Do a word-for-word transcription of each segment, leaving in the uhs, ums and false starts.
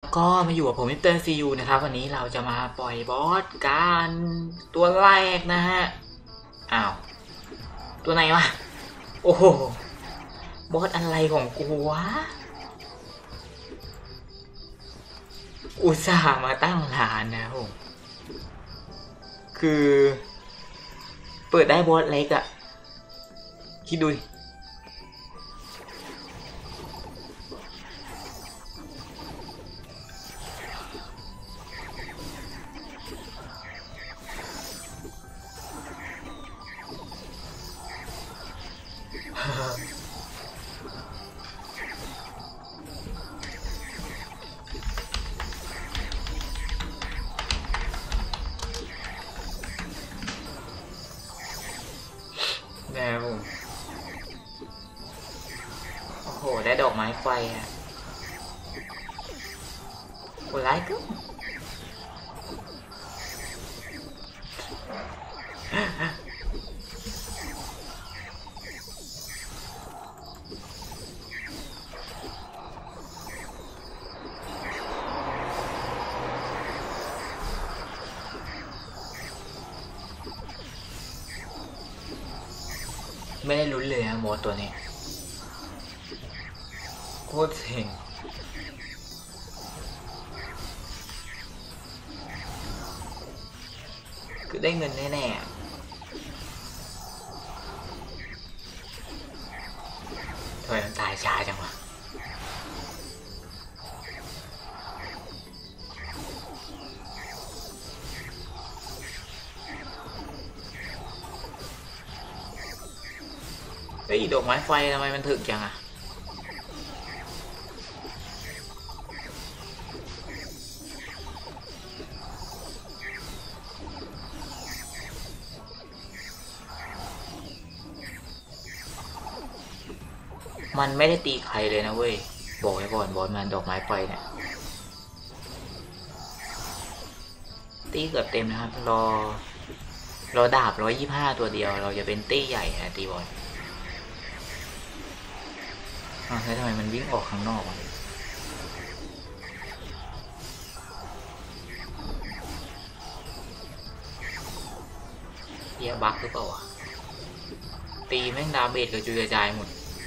ก็มาอยู่กับผมมิสเตอร์ซียูนะครับวันนี้เราจะมาปล่อยบอสการตัวแรกนะฮะอ้าวตัวไหนวะโอ้โหบอสอะไรของกูวะอุตส่าห์มาตั้งร้านนะผมคือเปิดได้บอสเล็กอะคิดดูนะครับผมโอ้โหได้ดอกไม้ไฟอะโหร้ายก็ไม่ได้ลุ้นเลยนะโมดตัวนี้โคตรเซ็งคือได้เงินแน่ๆทำไมมันตายช้าจังวะเฮ้ยดอกไม้ไฟทำไมมันถึกจังอะมันไม่ได้ตีใครเลยนะเว้ยบอกไว้ก่อนบอสมันดอกไม้ไฟเนี่ยตีเกือบเต็มนะครับรอรอดาบร้อยยี่ห้าตัวเดียวเราจะเป็นตีใหญ่นะตีบอสอ้าวแล้วทำไมมันวิ่งออกข้างนอกวะเฮียบั๊กหรือเปล่าวะตีแม่งดาเมจกระจุยกระจายหมด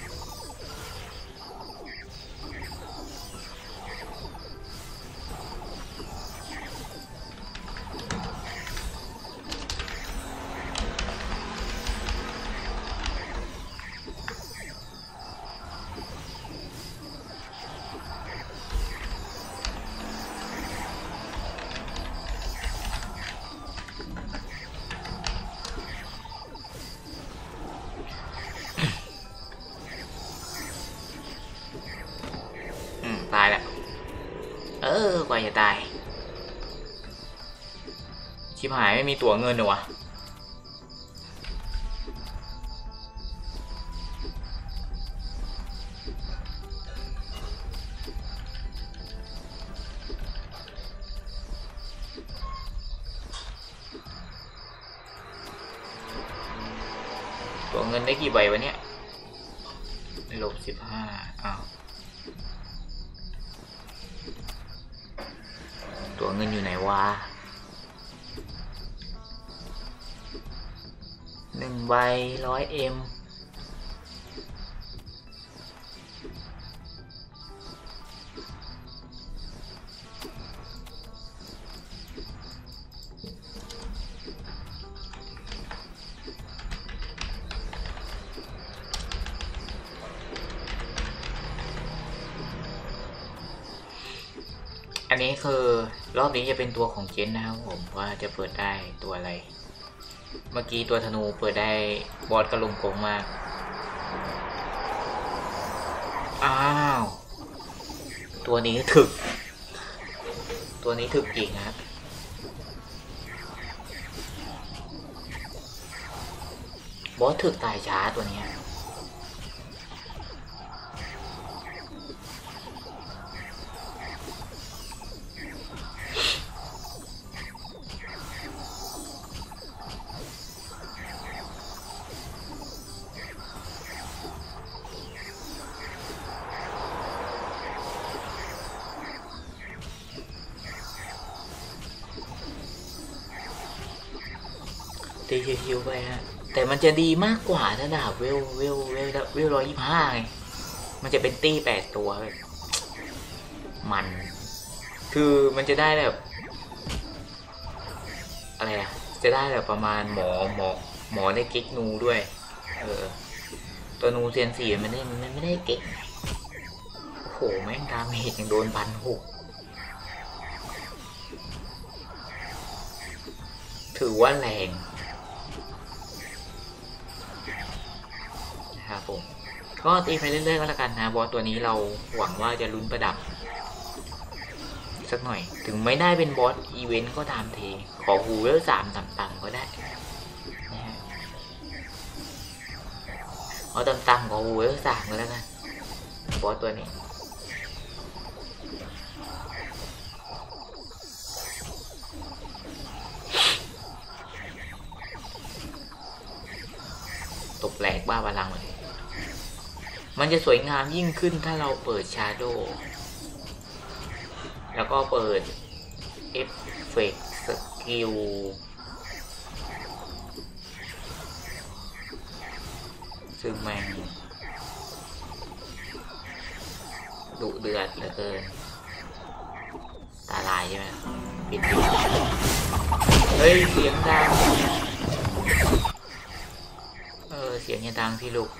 ตายแล้วเออกว่าจะตายชิบหายไม่มีตั๋วเงินเหรอวะตั๋วเงินได้กี่ใบวะเนี่ยลบสิบห้าอ้าวตัวเงินอยู่ไหนวะหนึ่งใบร้อยเอ็มอันนี้คือรอบนี้จะเป็นตัวของเจนนะครับผมว่าจะเปิดได้ตัวอะไรเมื่อกี้ตัวธนูเปิดได้บอสกระลุงโกงมากอ้าวตัวนี้ถึกตัวนี้ถึกจริงครับบอสถึกตายช้าตัวนี้ตีชิวๆไปฮะแต่มันจะดีมากกว่าถ้าดาบเวลเวลเวลเวลร้อยยี่ห้าไงมันจะเป็นตี้แปดตัวเลยมันคือมันจะได้แบบอะไรอะจะได้แบบประมาณหมอหมอหมอได้เก๊กนูด้วยเออตัวนูเซียนสี่มันไม่ได้มันไม่ได้เก๊กโอ้โหแม่งดาเมจยังโดนพันหกถือว่าแรงนะครับผมก็ตีไปเรื่อยๆก็แล้วกันนะบอสตัวนี้เราหวังว่าจะลุ้นประดับสักหน่อยถึงไม่ได้เป็นบอสอีเวนต์ก็ตามเทขอฮูเวลสามต่ำๆก็ได้นะฮะเอาต่ำๆขอฮูเวลสามก็แล้วกันบอสตัวนี้ตบแหลกบ้าพลังเลยมันจะสวยงามยิ่งขึ้นถ้าเราเปิดชาโดว์แล้วก็เปิดเอฟเฟกต์สกิลซึ่งแม่งดุเดือดเหลือเกินตาลายใช่ไหมปิดปิดเฮ้ยเสียงดังเออเสียงยังดังพี่ลูก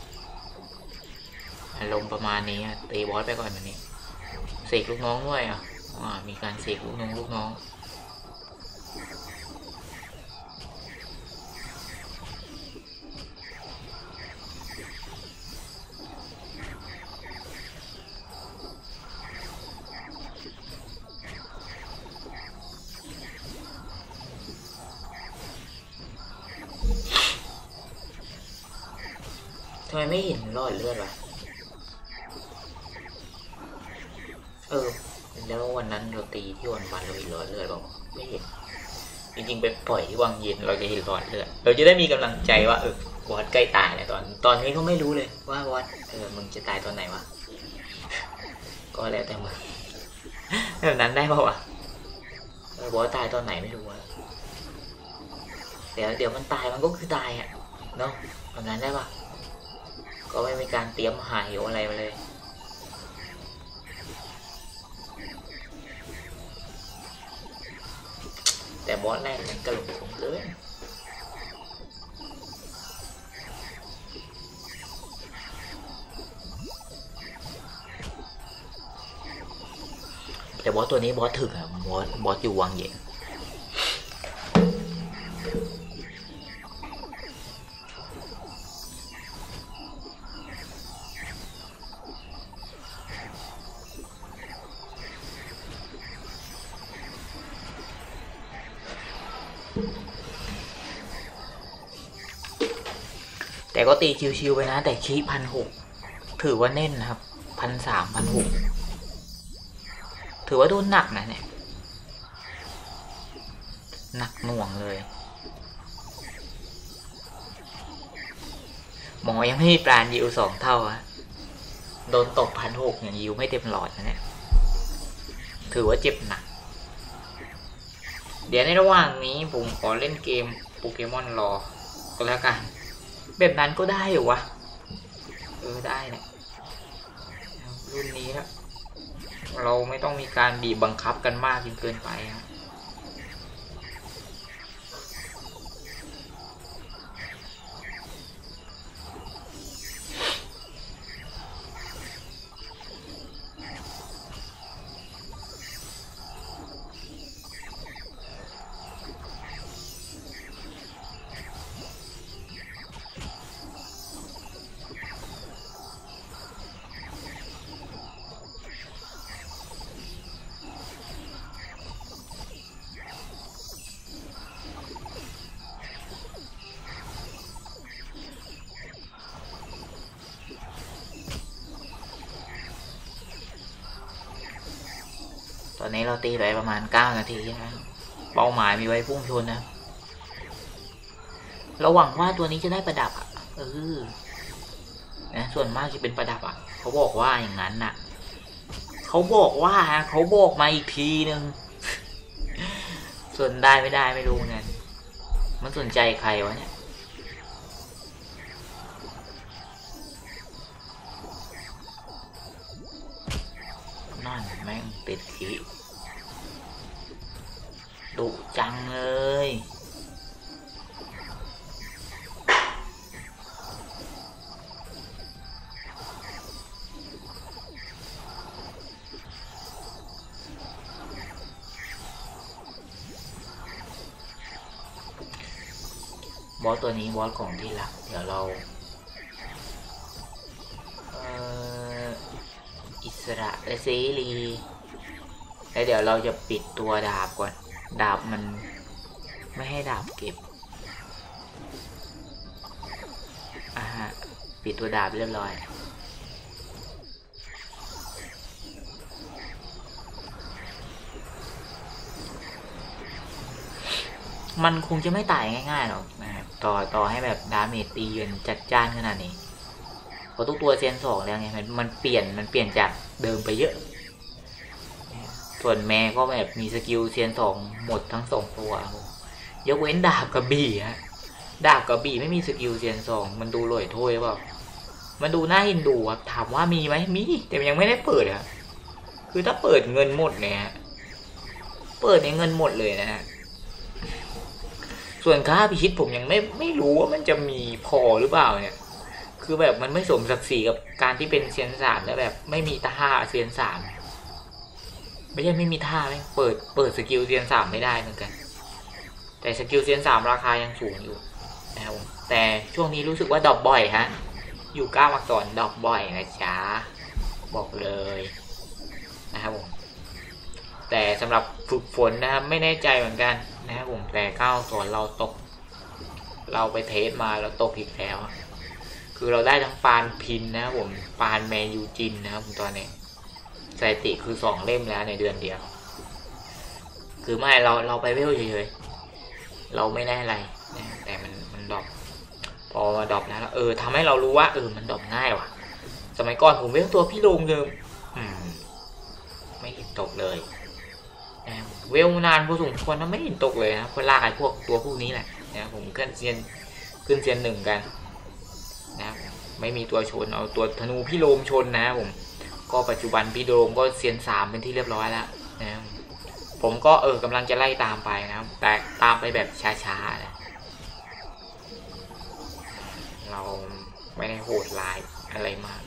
อารมณ์ประมาณนี้ตีบอสไปก่อนวันนี้เสกลูกน้องด้วยอ่ะอ่ามีการเสกลูกน้องลูกน้องทำไมไม่เห็นรอยเลือดวะเออแล้ววันนั้นเราตีที่วันวันเราเห็นรอยเลือดบอกไม่เห็นจริงๆไปปล่อยที่วังเย็นเราจะเห็นรอยเลือดเราจะได้มีกำลังใจว่าเออวอดใกล้ตายแล้วตอนตอนนี้เขาไม่รู้เลยว่าวอดเออมึงจะตายตอนไหนวะก็แล้วแต่มึงแบบนั้นได้ป่าวะเออวอดตายตอนไหนไม่รู้อะเดี๋ยวเดี๋ยวมันตายมันก็คือตายอ่ะเนาะแบบนั้นได้ป่ะก็ไม่มีการเตรียมหายอะไรมาเลยแต่บอสแรกมันกระหล่ำผมเกินแต่บอสตัวนี้บอสถึกอะบอสบอสอยู่วังเย็นแต่ก็ตีชิวๆไปนะแต่คีพันหกถือว่าเน่นนะครับพันสามพันหกถือว่าโดนหนักนะเนี่ยหนักหน่วงเลยหมอยังไม่มีปราณยิวสองเท่าอะโดนตกพันหกอย่างยิวไม่เต็มหลอดนะเนี่ยถือว่าเจ็บหนักเดี๋ยวในระหว่างนี้ผมขอเล่นเกมโปเกมอนรอก็แล้วกันแบบนั้นก็ได้อยู่วะเออได้แหละรุ่นนี้นะเราไม่ต้องมีการบีบบังคับกันมากจนเกินไปครับ อนนี้เราตีไปประมาณเก้านาทีนะเป้าหมายมีไว้พุ่งชนนะเราหวังว่าตัวนี้จะได้ประดับอ่ะเออนะส่วนมากจะเป็นประดับอ่ะเขาบอกว่าอย่างนั้นน่ะเขาบอกว่าเขาบอกมาอีกทีนึงส่วนได้ไม่ได้ไม่รู้เงินมันสนใจใครวะเนี่ยนั่นแม่งติดขีดุจังเลยบอสตัวนี้บอสของที่หลักเดี๋ยวเราเอ่ออิสระและเสรีแล้วเดี๋ยวเราจะปิดตัวดาบก่อนดาบมันไม่ให้ดาบเก็บอ่าฮะปิดตัวดาบเรียบร้อยมันคงจะไม่ตายง่ายๆหรอกนะครับต่อต่อให้แบบดาเมจตีเยือนจัดจ้านขนาดนี้เพราะทุกตัวเซียนสองแล้วไงมันมันเปลี่ยนมันเปลี่ยนจากเดิมไปเยอะส่วนแม่ก็แบบมีสกิลเซียนสองหมดทั้งสองตัวยกเว้นดาบกระบี่ฮะดาบกระบี่ไม่มีสกิลเซียนสองมันดูลอยถ้วยเปล่ามันดูน่าเอ็นดูครับถามว่ามีไหมมีแต่ยังไม่ได้เปิดอะคือถ้าเปิดเงินหมดเนี่ยเปิดในเงินหมดเลยนะฮะส่วนค่าพิชิตผมยังไม่ไม่รู้ว่ามันจะมีพอหรือเปล่าเนี่ยคือแบบมันไม่สมศักดิ์ศรีกับการที่เป็นเซียนสามแล้วแบบไม่มีท่าเซียนสามไม่ใช่ไม่มีท่าไหมเปิดเปิดสกิลเซียนสามไม่ได้เหมือนกันแต่สกิลเซียนสามราคายังสูงอยู่นะครับแต่ช่วงนี้รู้สึกว่าดรอปบ่อยฮะอยู่ก้าอักษรดรอปบ่อยนะจ๊ะบอกเลยนะครับผมแต่สำหรับฝึกฝนนะครับไม่แน่ใจเหมือนกันนะครับผมแต่ก้าอักษรเราตกเราไปเทสมาเราตกอีกแล้วคือเราได้ทั้งปานพินนะครับผมปานแมยูจินนะครับผมตอนนี้สถิติคือสองเล่มแล้วในเดือนเดียวคือไม่เราเราไปเวลเฉยๆเราไม่ได้อะไรนะแต่มันมันดรอปพอมาดรอปแล้วเออทำให้เรารู้ว่าเออมันดรอปง่ายว่ะสมัยก่อนผมเวลตัวพี่ลงเดิมอืมไม่เห็นตกเลยนะเวลนานพอสมควรนะไม่เห็นตกเลยนะคนลากไอ้พวกตัวพวกนี้แหละนะผมขึ้นเซียนขึ้นเซียนหนึ่งกันนะไม่มีตัวชนเอาตัวธนูพี่โลมชนนะผมก็ปัจจุบันพี่โดมก็เซียนสามเป็นที่เรียบร้อยแล้วนะผมก็เออกำลังจะไล่ตามไปนะแต่ตามไปแบบช้าๆนะเราไม่ได้โหดร้ายอะไรมาก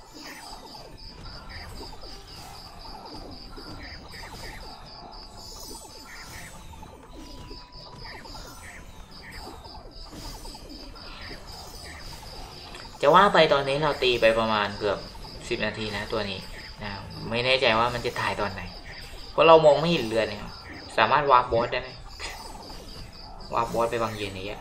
จะว่าไปตอนนี้เราตีไปประมาณเกือบสิบนาทีนะตัวนี้นะไม่แน่ใจว่ามันจะถ่ายตอนไหนเพราะเรามองไม่เห็นเรือเนี่ยสามารถวาร์ปบอสได้ไหมวาร์ปบอสไปบางเย็นนี้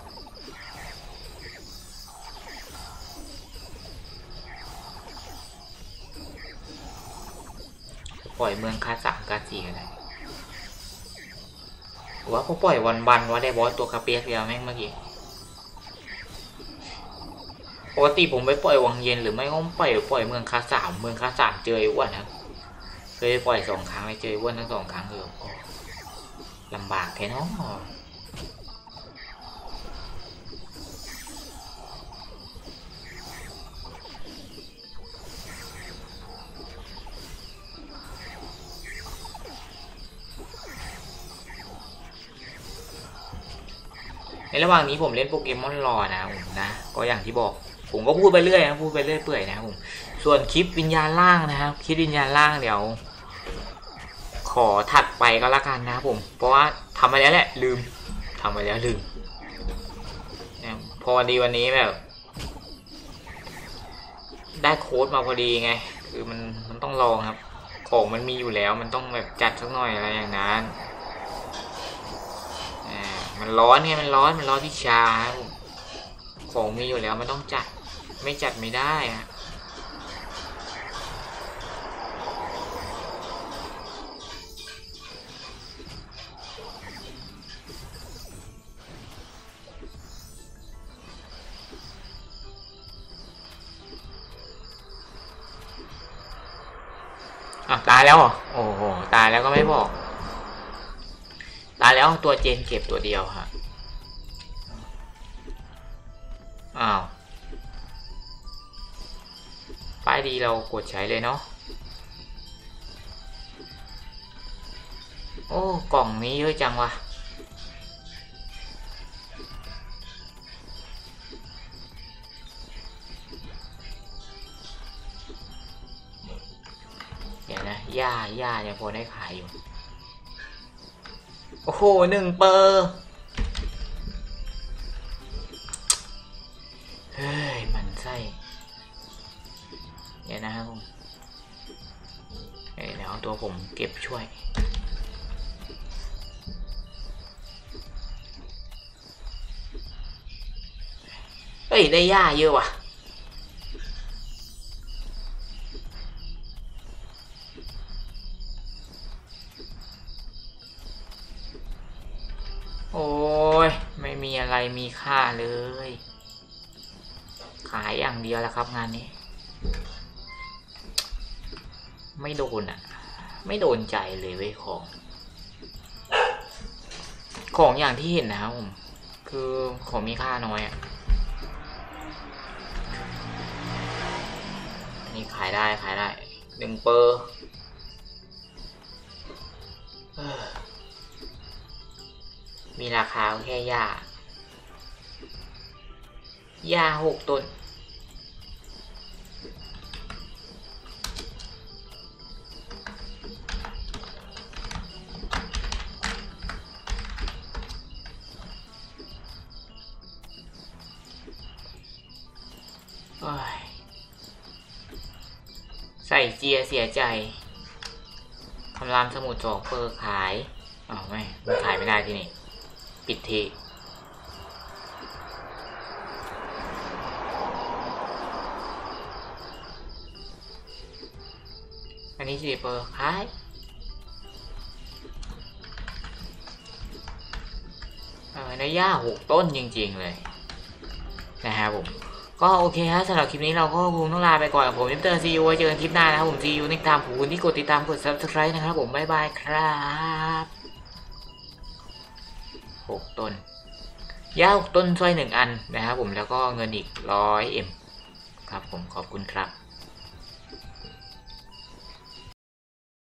ปล่อยเมืองคาสามคาสี่กันเลยว่าเขาปล่อยวันวันว่าได้บอสตัวคาเปียสเดียวแม่งเมื่อกี้ปกติผมไปปล่อยวังเย็นหรือไม่ก็ปล่อยปล่อยเมืองคาสามเมืองคาสามเจออ้วนนะเคยปล่อยสองครั้งไปเจออ้วนทั้งสองครั้งเลยลำบากแค่น้องในระหว่างนี้ผมเล่นโปเกมอนรอนะผมนะก็อย่างที่บอกผมก็พูดไปเรื่อยนะพูดไปเรื่อยเปื่อยนะผมส่วนคลิปวิญญาณล่างนะครับคลิปวิญญาณล่างเดี๋ยวขอถัดไปก็แล้วกันนะผมเพราะว่าทำไปแล้วแหละลืมทำไปแล้วลืมนะพอดีวันนี้แบบได้โค้ดมาพอดีไงคือมันมันต้องลองครับของมันมีอยู่แล้วมันต้องแบบจัดสักหน่อยอะไรอย่างนั้นมันร้อนไงมันร้อนมันร้อนวิชาของมีอยู่แล้วมันต้องจัดไม่จัดไม่ได้อะอ่ะตายแล้วเหรอโอ้โหตายแล้วก็ไม่บอกตายแล้วตัวเจนเก็บตัวเดียวฮะอ้าวป้ายดีเรากดใช้เลยเนาะโอ้กล่องนี้เยอะจังวะเดี๋ยวนะหญ้าหญ้าเนี่ยพอได้ขายอยู่โอ้โหหนึ่งเปอร์เฮ้ยมันไส้เดี๋ยวนะครับผมเดี๋ยวเอาตัวผมเก็บช่วยเฮ้ยได้หญ้าเยอะว่ะโอ้ยไม่มีอะไรมีค่าเลยขายอย่างเดียวแล้วครับงานนี้ไม่โดนอ่ะไม่โดนใจเลยเว้ยของของอย่างที่เห็นนะครับผมคือของมีค่าน้อยอ่ะอันนี้ขายได้ขายได้หนึ่งเปอร์มีราคาแค่หญ้าหญ้าหกต้นใส่เจียเสียใจคำรามสมุดจอกเปอร์ขายอ้าวไม่มันขายไม่ได้ที่นี่ปิดทีอันนี้สี่เปอร์ขายเออในหญ้าหกต้นจริงๆเลยนะครับผมก็โอเคฮะสำหรับคลิปนี้เราก็คงต้องลาไปก่อนผมมิสเตอร์ซีอูไว้เจอกันคลิปหน้านะครับผมซีอูในตามผู้ที่กดติดตามกด ซับสไครบ์ นะครับผมบ๊ายบายครับหกต้นหญ้าหกต้นสร้อยหนึ่งอันนะครับผมแล้วก็เงินอีกร้อยเอ็มครับผมขอบคุณครับ